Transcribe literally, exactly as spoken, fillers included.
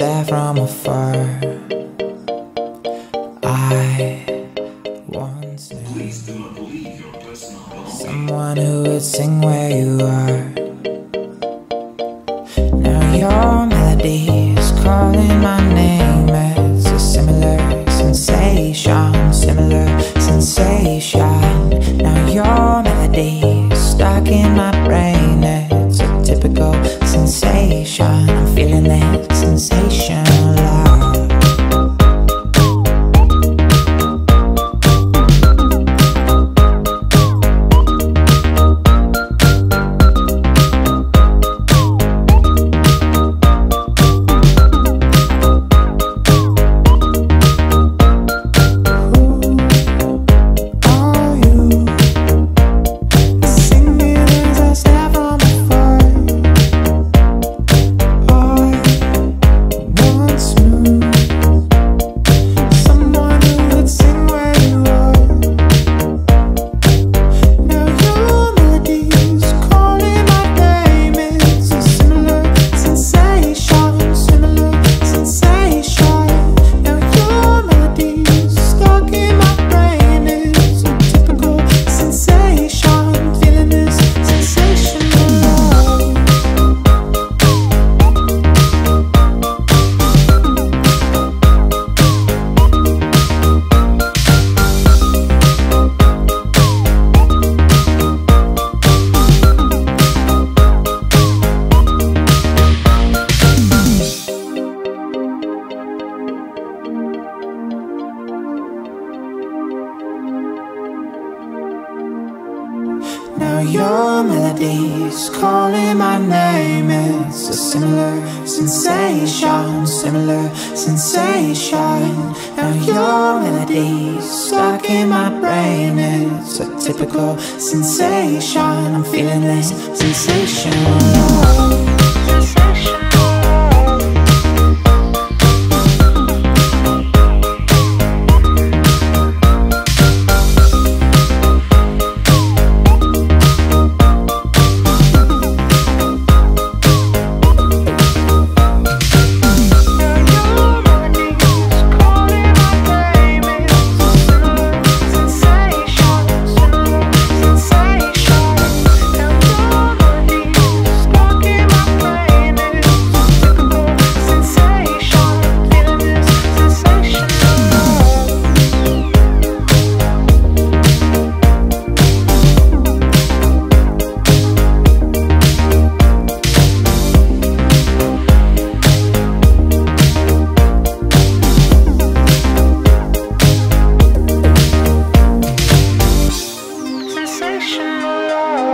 stare from afar. I once knew someone who would sing where you are. Now your melody is calling my name. It's a similar sensation, similar sensation. Now your melody is stuck in my brain. It's a typical sensation. I'm feeling that sensation love. Now your melody is calling my name. It's a similar sensation, similar sensation. Now your melody is stuck in my brain. It's a typical sensation. I'm feeling this sensation. Sensational love.